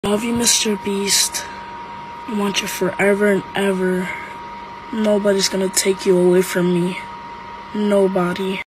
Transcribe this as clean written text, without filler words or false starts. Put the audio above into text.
Love you, Mr. Beast. I want you forever and ever. Nobody's gonna take you away from me. Nobody.